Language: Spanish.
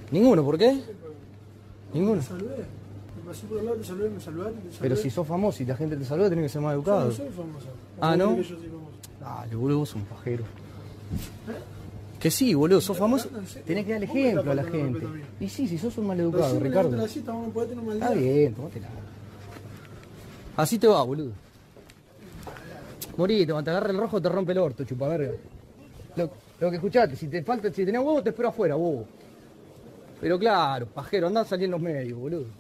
Ninguno, ¿por qué? Ninguno. Te saludé. Me pasé por el lado, te saludé, me saludaste, te saludé. Pero si sos famoso y la gente te saluda, tenés que ser más educado. Yo no soy famoso. Ah, ¿no? Que yo soy famoso. Dale, boludo, vos sos un pajero. Que sí, boludo, sos famoso. Tenés que darle ejemplo a la gente. Y sí, si sos un maleducado, Ricardo. Está bien, tomátela. Así te va, boludo. Morito, cuando te agarra el rojo te rompe el orto, chupaverga. Lo que escuchaste, si te falta, si tenés huevo, te espero afuera, bobo. Pero claro, pajero, andá a salir en los medios, boludo.